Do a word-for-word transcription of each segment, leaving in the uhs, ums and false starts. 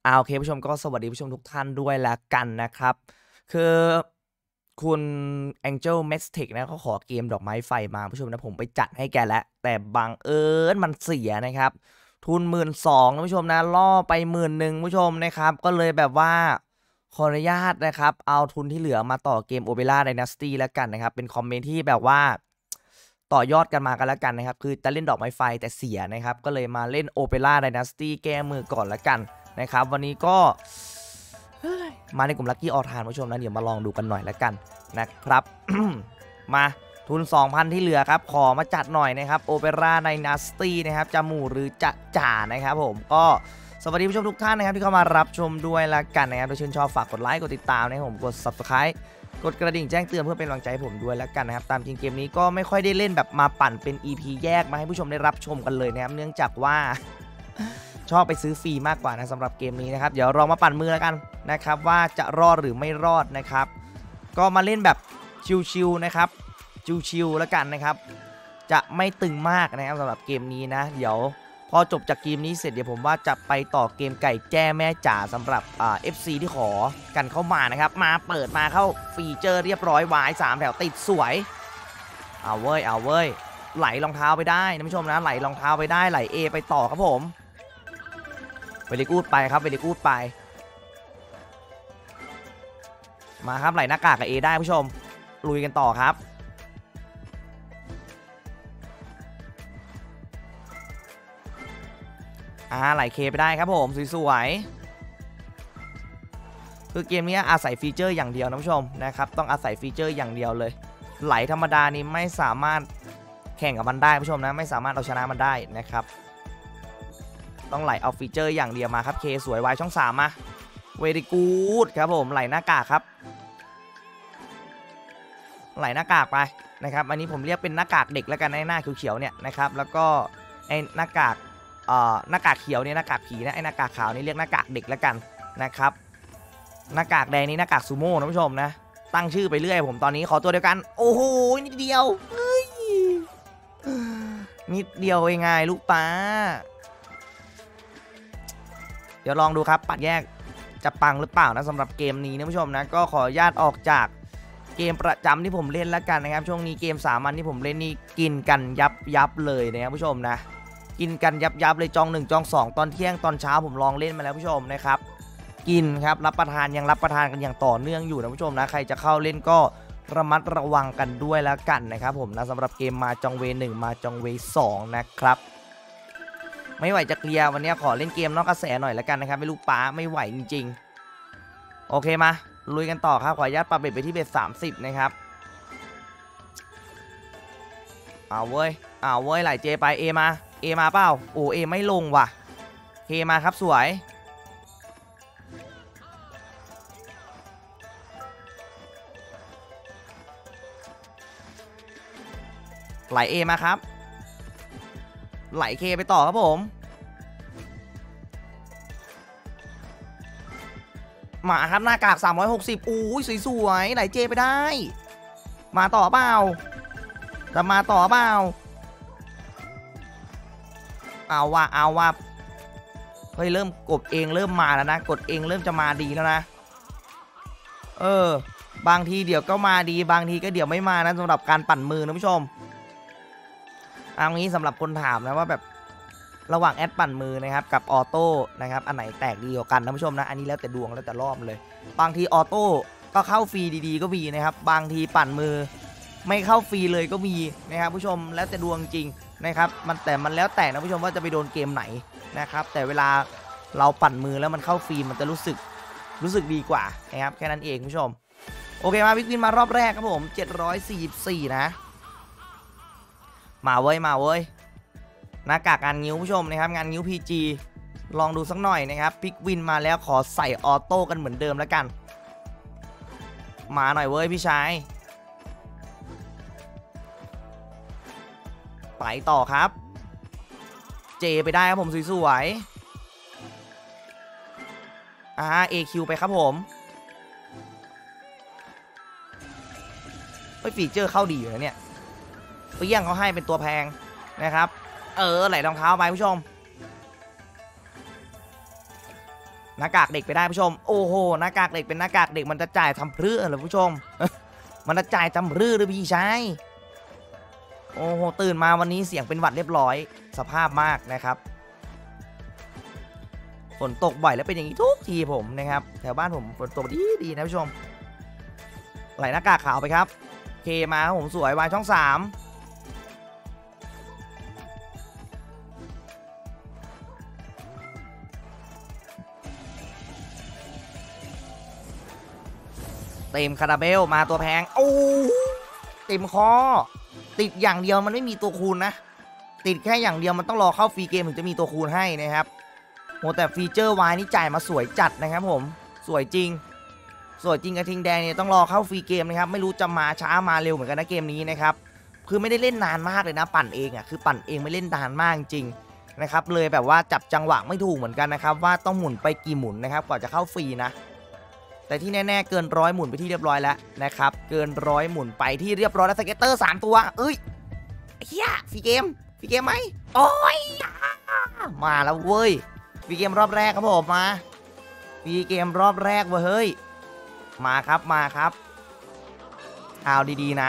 อ่าโอเคผู้ชมก็สวัสดีผู้ชมทุกท่านด้วยแล้วกันนะครับคือคุณ Angel m a x t e c นะเขาขอเกมดอกไม้ไฟมาผู้ชมนะผมไปจัดให้แกแล้วแต่บังเอิญมันเสียนะครับทุนหมื่นสองนะผู้ชมนะล่อไปหมื่นหนึ่งผู้ชมนะครับก็เลยแบบว่าขออนุญาตนะครับเอาทุนที่เหลือมาต่อเกม Opera Dynasty แล้วกันนะครับเป็นคอมเมนต์ที่แบบว่าต่อยอดกันมากันแล้วกันนะครับคือจะเล่นดอกไม้ไฟแต่เสียนะครับก็เลยมาเล่น Opera Dynasty แก้มือก่อนแล้วกันนะครับวันนี้ก็มาในกลุ่มลัคกี้ออทานผู้ชมนะเดี๋ยวมาลองดูกันหน่อยแล้วกันนะครับ มาทุน สองพัน ที่เหลือครับขอมาจัดหน่อยนะครับ Opera Dynasty นะครับจะหมู่หรือจะจ่านะครับผมก็สวัสดีผู้ชมทุกท่านนะครับที่เข้ามารับชมด้วยแล้วกันนะครับถ้าชื่นชอบฝากกดไลค์กดติดตามนะครับผมกด Subscribe กดกระดิ่งแจ้งเตือนเพื่อเป็นกำลังใจให้ผมด้วยแล้วกันนะครับตามจริงเกมนี้ก็ไม่ค่อยได้เล่นแบบมาปั่นเป็น อี พี แยกมาให้ผู้ชมได้รับชมกันเลยนะครับเนื่องจากว่าชอบไปซื้อฟรีมากกว่านะสำหรับเกมนี้นะครับเดี๋ยวเรามาปั่นมือแล้วกันนะครับว่าจะรอดหรือไม่รอดนะครับก็มาเล่นแบบชิวๆนะครับชิวๆแล้วกันนะครับจะไม่ตึงมากนะครับสำหรับเกมนี้นะเดี๋ยวพอจบจากเกมนี้เสร็จเดี๋ยวผมว่าจะไปต่อเกมไก่แจ้แม่จ๋าสำหรับอ่า เอฟ ซี ที่ขอกันเข้ามานะครับมาเปิดมาเข้าฟีเจอร์เรียบร้อยวายสามแถวติดสวยเอาเว้ยเอาเว้ยไหลรองเท้าไปได้นะผู้ชมนะไหลรองเท้าไปได้ไหล A ไปต่อครับผมเวลิกูดไปครับเวลิกูดไปมาครับไหลหน้ากากกับ A ได้ผู้ชมลุยกันต่อครับอ่าไหลเคไปได้ครับผมสวยๆคือเกมนี้อาศัยฟีเจอร์อย่างเดียวนะผู้ชมนะครับต้องอาศัยฟีเจอร์อย่างเดียวเลยไหลธรรมดานี้ไม่สามารถแข่งกับมันได้ผู้ชมนะไม่สามารถเอาชนะมันได้นะครับต้องไหลเอาฟีเจอร์อย่างเดียวมาครับเคสวยวายช่องสามมาเวรี่กูดครับผมไหลหน้ากากครับไหลหน้ากากไปนะครับอันนี้ผมเรียกเป็นหน้ากากเด็กแล้วกันในหน้าเขียวๆเนี่ยนะครับแล้วก็ไอ้หน้ากากเอ่อหน้ากากเขียวเนี่ยหน้ากากผีนะไอ้หน้ากากขาวนี่เรียกหน้ากากเด็กแล้วกันนะครับหน้ากากแดงนี่หน้ากากซูโม่นะผู้ชมนะตั้งชื่อไปเรื่อยผมตอนนี้ขอตัวเดียวกันโอ้โหนิดเดียวเฮ้ยนิดเดียวเองไงลูกป้าเดี๋ยวลองดูครับปัดแยกจะปังหรือเปล่านะสำหรับเกมนี้นะผู้ชมนะก็ขออนุญาตออกจากเกมประจำที่ผมเล่นแล้วกันนะครับช่วงนี้เกมสามัญที่ผมเล่นนี่กินกันยับยับเลยนะครับผู้ชมนะกินกันยับยับเลยจองหนึ่งจองสองตอนเที่ยงตอนเช้าผมลองเล่นมาแล้วผู้ชมนะครับกินครับรับประทานยังรับประทานกันอย่างต่อเนื่องอยู่นะผู้ชมนะใครจะเข้าเล่นก็ระมัดระวังกันด้วยแล้วกันนะครับผมนะสำหรับเกมมาจองเวหนึ่งมาจองเวสองนะครับไม่ไหวจะเคลียร์วันนี้ขอเล่นเกมนอกกระแสหน่อยแล้วกันนะครับไม่ลูกป้าไม่ไหวจริงๆโอเคมาลุยกันต่อครับขออนุญาตปรับเบ็ดไปที่เบ็ดสามสิบนะครับเอาเว้ยเอาเว้ยไหลเจไปเอมาเอมาเปล่าโอ้เอไม่ลงว่ะเคมาครับสวยไหลเอมาครับไหลเคไปต่อครับผมมาครับหน้ากากสามร้อยหกสิบอู้ยสวยๆไหลเจไปได้มาต่อเปล่าจะมาต่อเปล่าเอาว่ะเอาว่ะเฮ้ยเริ่มกดเองเริ่มมาแล้วนะกดเองเริ่มจะมาดีแล้วนะเออบางทีเดี๋ยวก็มาดีบางทีก็เดี๋ยวไม่มานะสำหรับการปั่นมือนะผู้ชมเอางี้สำหรับคนถามนะว่าแบบระหว่างแอดปั่นมือนะครับกับออโต้นะครับอันไหนแตกดีกว่ากันนะผู้ชมนะอันนี้แล้วแต่ดวงแล้วแต่รอบเลยบางทีออโต้ก็เข้าฟรีดีๆก็มีนะครับบางทีปั่นมือไม่เข้าฟรีเลยก็มีนะครับผู้ชมแล้วแต่ดวงจริงนะครับมันแต่มันแล้วแต่นะผู้ชมว่าจะไปโดนเกมไหนนะครับแต่เวลาเราปั่นมือแล้วมันเข้าฟรีมันจะรู้สึกรู้สึกดีกว่านะครับแค่นั้นเองผู้ชมโอเคมาวิกวินมารอบแรกครับผมเจ็ดร้อยสี่สิบสี่นะมาเว้ยมาเว้ยหน้ากากงานงิ้วผู้ชมนะครับงานงิ้ว พี จี ลองดูสักหน่อยนะครับพิกวินมาแล้วขอใส่ออโต้กันเหมือนเดิมแล้วกันมาหน่อยเว้ยพี่ชายไปต่อครับเจไปได้ครับผมสวยๆอ่า เอ คิว ไปครับผมไปฟีเจอร์เข้าดีอยู่นะเนี่ยเปี้ยงเขาให้เป็นตัวแพงนะครับเออไหลรองเท้าไปผู้ชมหน้ากากเด็กไปได้ผู้ชมโอ้โหหน้ากากเด็กเป็นหน้ากากเด็กมันจะจ่ายทำเพื่อเหรอผู้ชม มันจะจ่ายทำเพื่อหรือพี่ชายโอ้โหตื่นมาวันนี้เสียงเป็นหวัดเรียบร้อยสภาพมากนะครับฝนตกบ่อยแล้วเป็นอย่างนี้ทุกทีผมนะครับแถวบ้านผมฝนตกดีดีนะผู้ชมไหลหน้ากากขาวไปครับเคมาครับผมสวยวายช่องสามเต็มคาราเบลมาตัวแพงโอ้เต็มคอติดอย่างเดียวมันไม่มีตัวคูณนะติดแค่อย่างเดียวมันต้องรอเข้าฟรีเกมถึงจะมีตัวคูณให้นะครับโหแต่ฟีเจอร์วายนี่จ่ายมาสวยจัดนะครับผมสวยจริงสวยจริงกระทิงแดงเนี่ยต้องรอเข้าฟรีเกมนะครับไม่รู้จะมาช้ามาเร็วเหมือนกันนะเกมนี้นะครับคือไม่ได้เล่นนานมากเลยนะปั่นเองอ่ะคือปั่นเองไม่เล่นนานมากจริงนะครับเลยแบบว่าจับจังหวะไม่ถูกเหมือนกันนะครับว่าต้องหมุนไปกี่หมุนนะครับก่อนจะเข้าฟรีนะแต่ที่แน่ๆเกินร้อยหมุนไปที่เรียบร้อยแล้วนะครับเกินร้อยหมุนไปที่เรียบร้อยแล้วสเก็ตเตอร์สามตัวเอ้ยเฮียฟรีเกมฟรีเกมไหมโอ้ยมาแล้วเว้ยฟรีเกมรอบแรกครับผมมาฟรีเกมรอบแรกเว้ยมาครับมาครับเอาดีๆนะ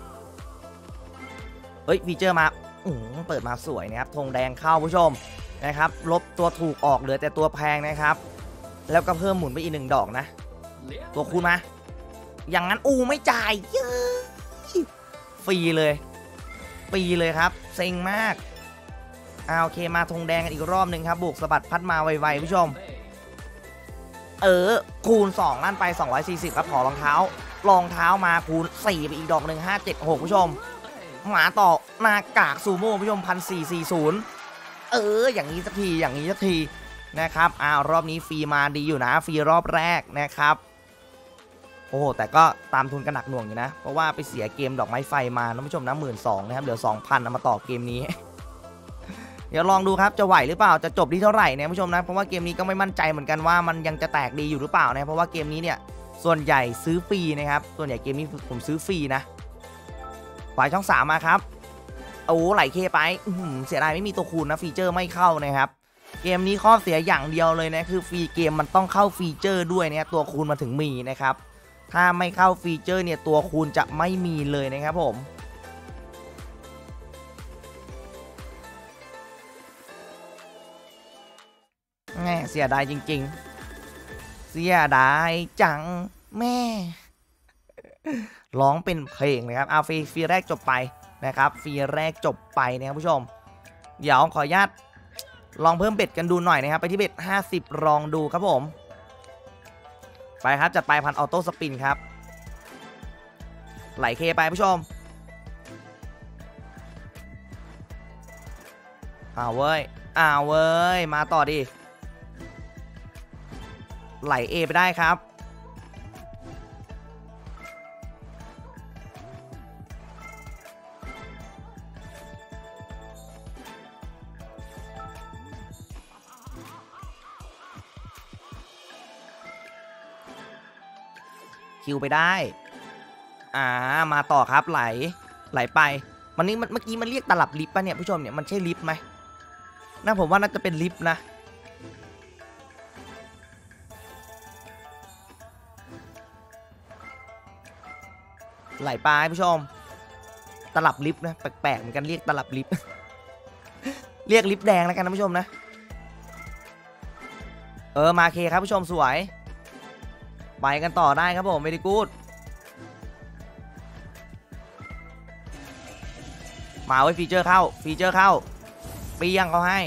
เฮ้ยฟีเจอร์มาอืมเปิดมาสวยนะครับธงแดงเข้าผู้ชมนะครับลบตัวถูกออกเหลือแต่ตัวแพงนะครับแล้วก็เพิ่มหมุนไปอีกหนึ่งดอกนะตัวคูณมาอย่างนั้นอูไม่จ่ายเยอะฟรีเลยฟรีเลยครับเซ็งมากเอาโอเคมาธงแดงกันอีกรอบหนึ่งครับบุกสะบัดพัดมาไวๆผู้ชมเออคูณสองลั่นไปสองร้อยสี่สิบครับขอรองเท้ารองเท้ามาคูณสี่ไปอีกดอกหนึ่งห้าเจ็ดหกผู้ชมหมาต่อหน้ากากซูโม่ผู้ชมพันสี่สี่ศูนย์เอออย่างนี้สักทีอย่างนี้สักทีนะครับอ้าวรอบนี้ฟรีมาดีอยู่นะฟรีรอบแรกนะครับโอ้โหแต่ก็ตามทุนกันหนักหน่วงอยู่นะเพราะว่าไปเสียเกมดอกไม้ไฟมาท่านผู้ชมนะหมื่นสองนะครับเหลือสองพันเอามาต่อเกมนี้ เดี๋ยวลองดูครับจะไหวหรือเปล่าจะจบที่เท่าไหร่เนี่ยผู้ชมนะเพราะว่าเกมนี้ก็ไม่มั่นใจเหมือนกันว่ามันยังจะแตกดีอยู่หรือเปล่านะเพราะว่าเกมนี้เนี่ยส่วนใหญ่ซื้อฟรีนะครับส่วนใหญ่เกมนี้ผมซื้อฟรีนะฝ่ายช่องสามมาครับโอ้ไหลเคไปเสียดายไม่มีตัวคูณนะฟีเจอร์ไม่เข้านะครับเกมนี้ข้อเสียอย่างเดียวเลยนะคือฟรีเกมมันต้องเข้าฟีเจอร์ด้วยเนี่ยตัวคูณมาถึงมีนะครับถ้าไม่เข้าฟีเจอร์เนี่ยตัวคูณจะไม่มีเลยนะครับผมแง่เสียดายจริงๆเสียดายจังแม่ร้องเป็นเพลงเลยครับเอาฟรีฟรีแรกจบไปนะครับฟรีแรกจบไปนะครับผู้ชมเดี๋ยวขออนุญาตลองเพิ่มเบ็ดกันดูหน่อยนะครับไปที่เบ็ดห้าสิบลองดูครับผมไปครับจัดไปพันออโต้สปินครับไหลเคไปผู้ชมอ้าวเว้ยอ้าวเว้ยมาต่อดิไหล A ไปได้ครับคิวไปได้อ่ามาต่อครับไหลไหลไปมันนี่เมื่อกี้มันเรียกตลับลิฟต์ป่ะเนี่ยผู้ชมเนี่ยมันใช่ลิฟต์ไหมน่าผมว่าน่าจะเป็นลิฟต์นะไหลไปผู้ชมตลับลิฟต์นะแปลกๆเหมือนกันเรียกตลับลิฟต์ เรียกลิฟต์แดงแล้วกันนะผู้ชมนะเออมาเคครับผู้ชมสวยไปกันต่อได้ครับผมเวรี่กู๊ดมาไว้ฟีเจอร์เข้าฟีเจอร์เข้าปียังเขาให้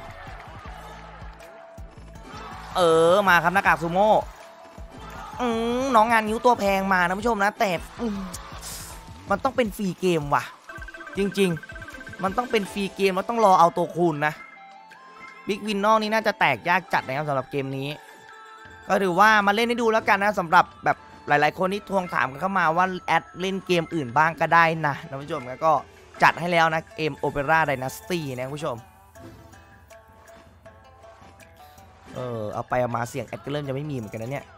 เออมาครับหน้ากากซูโม่อืมน้องงานนิ้วตัวแพงมานะผู้ชมนะแต่มันต้องเป็นฟรีเกมว่ะจริงๆมันต้องเป็นฟรีเกมแล้วต้องรอเอาตัวคูณนะบิ๊กวินนอกนี้น่าจะแตกยากจัดนะครับสำหรับเกมนี้ก็ถือว่ามาเล่นให้ดูแล้วกันนะสำหรับแบบหลายๆคนที่ทวงถามกันเข้ามาว่าแอดเล่นเกมอื่นบ้างก็ได้นะท่านผู้ชมก็จัดให้แล้วนะเกม Opera Dynasty นะผู้ชมเออเอาไปเอามาเสียงแอดก็เริ่มจะไม่มีเหมือนกันนะเนี่ย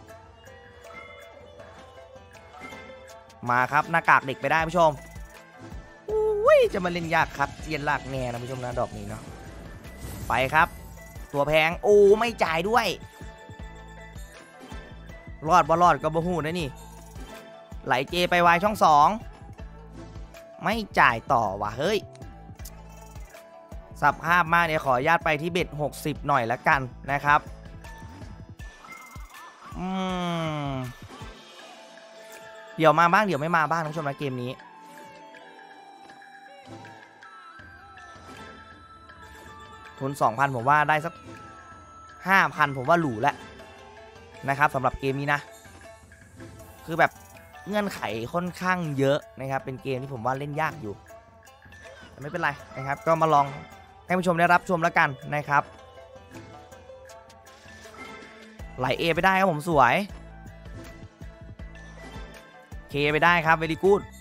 มาครับหน้ากากเด็กไปได้ผู้ชมอุ้ยจะมาเล่นยากครับเรียนลากแง่นะผู้ชมนะดอกนี้เนาะไปครับตัวแพงโอ้ไม่จ่ายด้วยรอดบ่รอดก็บ่ฮู้นะนี่ไหลเจไปวายช่องสองไม่จ่ายต่อว่ะเฮ้ยสภาพมากเนี่ยขออนุญาตไปที่เบ็ดหกสิบหน่อยละกันนะครับอืมเดี๋ยวมาบ้างเดี๋ยวไม่มาบ้างท่านผู้ชมนะเกมนี้ทุน สองพัน ผมว่าได้สัก ห้าพัน ผมว่าหรูแล้วนะครับสำหรับเกมนี้นะคือแบบเงื่อนไขค่อนข้างเยอะนะครับเป็นเกมที่ผมว่าเล่นยากอยู่แต่ไม่เป็นไรนะครับก็มาลองให้ผู้ชมได้รับชมแล้วกันนะครับไหล A ไปได้ครับผมสวยเคไปได้ครับเวลี่กูด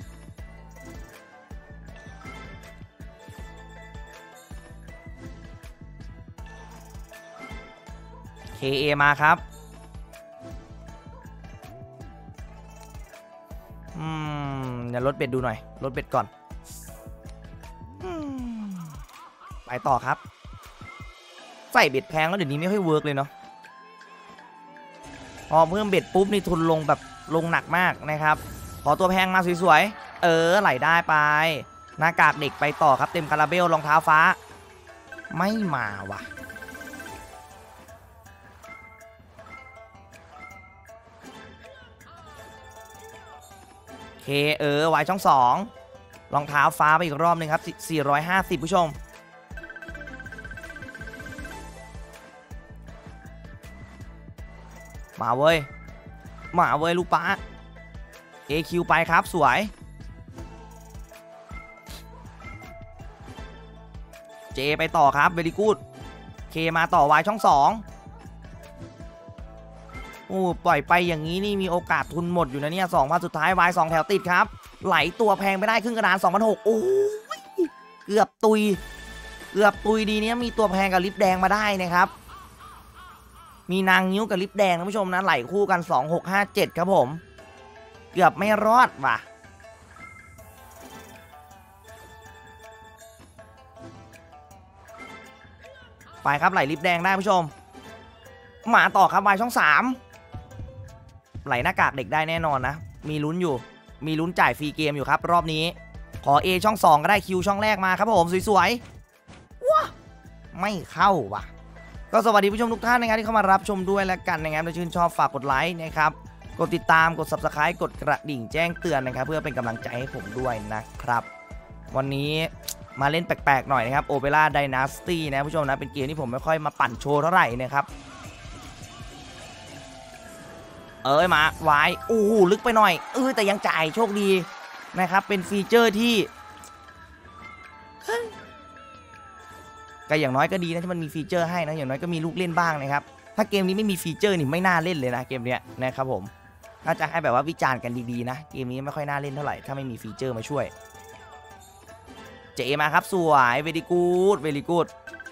เคเอมาครับอืมเดี๋ยวลดเบ็ดดูหน่อยลดเบ็ดก่อนไปต่อครับใส่เบ็ดแพงแล้วเดี๋ยวนี้ไม่ค่อยเวิร์กเลยเนาะพอเพิ่มเบ็ดปุ๊บนี่ทุนลงแบบลงหนักมากนะครับขอตัวแพงมาสวยๆเออไหลได้ไปหน้ากากเด็กไปต่อครับเต็มคาราเบลรองเท้าฟ้าไม่มาว่ะเคเออไว้ช่องสองรองเท้าฟ้าไปอีกรอบหนึ่งครับสี่ร้อยห้าสิบผู้ชมมาเว้ยมาเว้ยลูกป้า เอ คิว ไปครับสวยเจไปต่อครับเวลี่กูดเคมาต่อวายช่องสองโอ้ปล่อยไปอย่างนี้นี่มีโอกาสทุนหมดอยู่นะเนี่ยสองพันสุดท้ายวายสองแถวติดครับไหลตัวแพงไปได้ครึ่งกระดาน สองพันหกร้อย โอ้ยเกือบตุยเกือบตุยดีเนี้ยมีตัวแพงกับลิฟแดงมาได้นะครับมีนางนิ้วกับลิฟแดงท่านผู้ชมนะไหลคู่กันสองหกห้าเจ็ดครับผมเกือบไม่รอดว่ะไปครับไหลลิฟแดงได้ผู้ชมมาต่อครับวายช่องสามไหลหน้ากากเด็กได้แน่นอนนะมีลุ้นอยู่มีลุ้นจ่ายฟรีเกมอยู่ครับรอบนี้ขอ A ช่องสองก็ได้คิวช่องแรกมาครับผมสวยๆว้าไม่เข้าว่ะก็สวัสดีผู้ชมทุกท่านนะครับที่เข้ามารับชมด้วยแล้วกันนะครับถ้าชื่นชอบฝากกดไลค์นะครับกดติดตามกด ซับสไครบ์ กดกระดิ่งแจ้งเตือนนะครับเพื่อเป็นกำลังใจให้ผมด้วยนะครับวันนี้มาเล่นแปลกๆหน่อยนะครับ Opera Dynasty นะผู้ชมนะเป็นเกมที่ผมไม่ค่อยมาปั่นโชว์เท่าไหร่นะครับเอ้ยมาวายโอ้โหลึกไปหน่อยเออแต่ยังจ่ายโชคดีนะครับเป็นฟีเจอร์ที่ก็อย่างน้อยก็ดีนะที่มันมีฟีเจอร์ให้นะอย่างน้อยก็มีลูกเล่นบ้างนะครับถ้าเกมนี้ไม่มีฟีเจอร์นี่ไม่น่าเล่นเลยนะเกมเนี้ยนะครับผมถ้าจะให้แบบว่าวิจารณ์กันดีๆนะเกมนี้ไม่ค่อยน่าเล่นเท่าไหร่ถ้าไม่มีฟีเจอร์มาช่วยเจมาครับสวยเวลี่กูดเวลี่กูด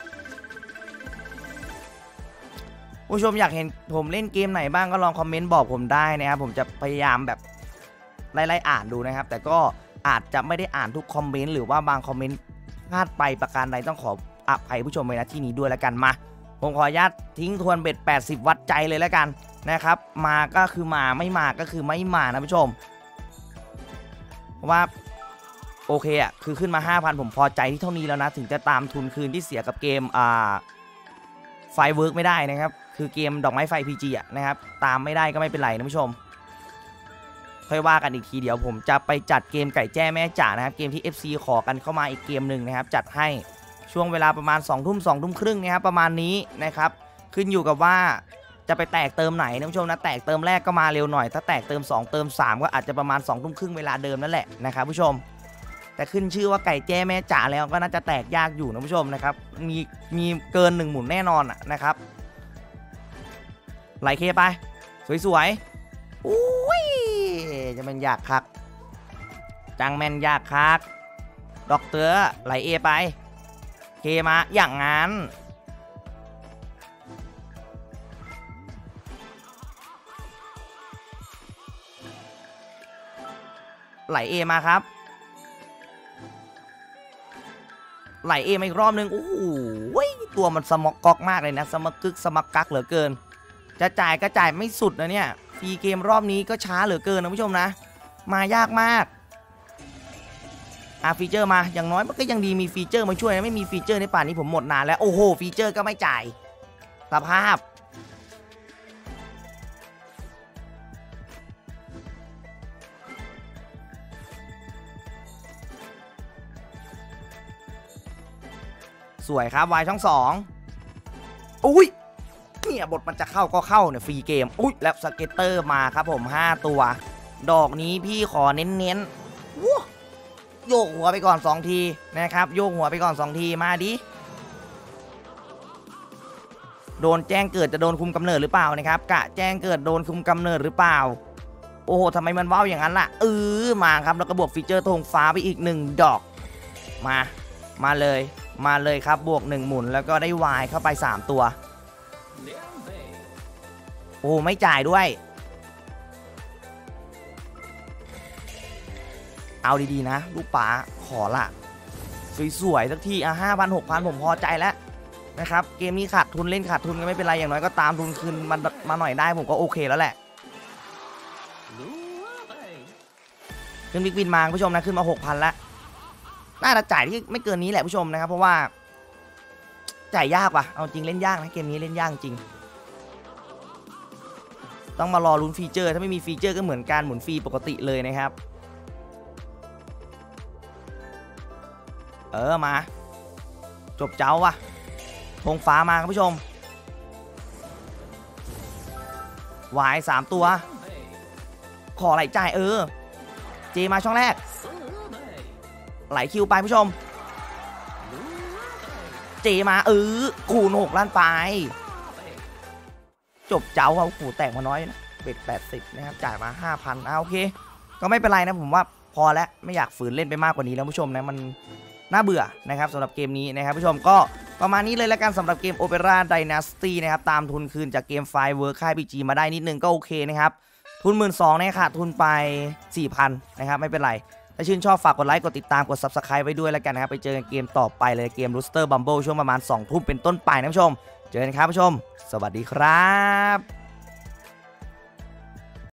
ผู้ชมอยากเห็นผมเล่นเกมไหนบ้างก็ลองคอมเมนต์บอกผมได้นะครับผมจะพยายามแบบไล่ๆอ่านดูนะครับแต่ก็อาจจะไม่ได้อ่านทุกคอมเมนต์หรือว่าบางคอมเมนต์พลาดไปประการใดต้องขออภัยผู้ชมไว้นะที่นี้ด้วยแล้วกันมาผมขออนุญาตทิ้งทวนเบ็ดแปดสิบวัดใจเลยแล้วกันนะครับมาก็คือมาไม่มาก็คือไม่มานะผู้ชมเพราะว่าโอเคอ่ะคือขึ้นมา ห้าพัน ผมพอใจที่เท่านี้แล้วนะถึงจะตามทุนคืนที่เสียกับเกมอ่าไฟเวิร์กไม่ได้นะครับคือเกมดอกไม้ไฟ พี จี อ่ะนะครับตามไม่ได้ก็ไม่เป็นไรนะผู้ชมค่อยว่ากันอีกทีเดี๋ยวผมจะไปจัดเกมไก่แจ้แม่จ๋านะครับเกมที่ เอฟ ซี ขอกันเข้ามาอีกเกมหนึ่งนะครับจัดให้ช่วงเวลาประมาณสองทุ่มสองทุ่มครึ่งนะครับประมาณนี้นะครับขึ้นอยู่กับว่าจะไปแตกเติมไหนนะผู้ชมนะแตกเติมแรกก็มาเร็วหน่อยถ้าแตกเติมสองเติมสามก็อาจจะประมาณสองทุ่มครึ่งเวลาเดิมนั่นแหละนะครับผู้ชมแต่ขึ้นชื่อว่าไก่แจ้แม่จ๋าแล้วก็น่าจะแตกยากอยู่นะผู้ชมนะครับมีมีเกินหนึ่งหมุนแน่นอนอ่ะนะครับไหลเคไปสวยๆอุ้ยจะเป็นยากคักจังแมนยากคักด็อกเตอร์ไหลเอไปเคมาอย่างงั้นไหลเอมาครับไหลเอมาอีกรอบนึงโอ้โหตัวมันสมอกก๊อกมากเลยนะสมกึกสมกักเหลือเกินจะจ่ายก็จ่ายไม่สุดนะเนี่ยฟรีเกมรอบนี้ก็ช้าเหลือเกินนะผู้ชมนะมายากมากอ่ะฟีเจอร์มาอย่างน้อยมันก็ยังดีมีฟีเจอร์มาช่วยนะไม่มีฟีเจอร์ในป่านนี้ผมหมดนานแล้วโอ้โหฟีเจอร์ก็ไม่จ่ายสภาพสวยครับวายช่องสองอุ้ยเนี่ยบทมันจะเข้าก็เข้าเนี่ยฟรีเกมอุ้ยแล้วสเก็ตเตอร์มาครับผมห้าตัวดอกนี้พี่ขอเน้นๆว้าโยกหัวไปก่อนสองทีนะครับโยกหัวไปก่อนสองทีมาดิโดนแจ้งเกิดจะโดนคุมกำเนิดหรือเปล่านะครับกะแจ้งเกิดโดนคุมกำเนิดหรือเปล่าโอ้โหทำไมมันว้าวอย่างนั้นล่ะเออมาครับแล้วก็บวกฟีเจอร์ธงฟ้าไปอีกหนึ่งดอกมามาเลยมาเลยครับบวกหนึ่งหมุนแล้วก็ได้วายเข้าไปสามตัวโอ้ไม่จ่ายด้วยเอาดีๆนะลูกป๋าขอละสวยๆสักทีอ่ะห้าพันหกพันผมพอใจแล้วนะครับเกมนี้ขาดทุนเล่นขาดทุนก็ไม่เป็นไรอย่างน้อยก็ตามทุนคืนมามาหน่อยได้ผมก็โอเคแล้วแหละขึ้นบิ๊กวินมาผู้ชมนะขึ้นมาหกพันแล้วน่าจะจ่ายที่ไม่เกินนี้แหละผู้ชมนะครับเพราะว่าจ่ายยากว่ะเอาจริงเล่นยากนะเกมนี้เล่นยากจริงต้องมารอลุ้นฟีเจอร์ถ้าไม่มีฟีเจอร์ก็เหมือนการหมุนฟรีปกติเลยนะครับเออมาจบเจ้าว่ะธงฟ้ามาครับผู้ชมวายสามตัวขอไหลจ่ายเออเจมาช่องแรกไหลคิวไปผู้ชมเจมาเออคูณหกล้านไปจบเจ้าเอาขู่แตกมาน้อยนะเบ็ดแปดสิบนะครับจ่ายมา ห้าพัน อ่ะโอเคก็ไม่เป็นไรนะผมว่าพอแล้วไม่อยากฝืนเล่นไปมากกว่านี้แล้วผู้ชมนะมันน่าเบื่อนะครับสำหรับเกมนี้นะครับผู้ชมก็ประมาณนี้เลยแล้วกันสำหรับเกม Opera Dynasty นะครับตามทุนคืนจากเกมไฟเวิร์คค่าย พี จี มาได้นิดนึงก็โอเคนะครับทุน หนึ่งหมื่นสองพัน เนี่ยขาดทุนไป สี่พัน นะครับไม่เป็นไรถ้าชื่นชอบฝากกดไลค์กดติดตามกด ซับสไครบ์ ไว้ด้วยแล้วกันนะครับไปเจอกันเกมต่อไปเลยเกม Rooster Bumble ช่วงประมาณ สองทุ่มเป็นต้นไปนะผู้ชมเจอกันครับผู้ชมสวัสดีครับ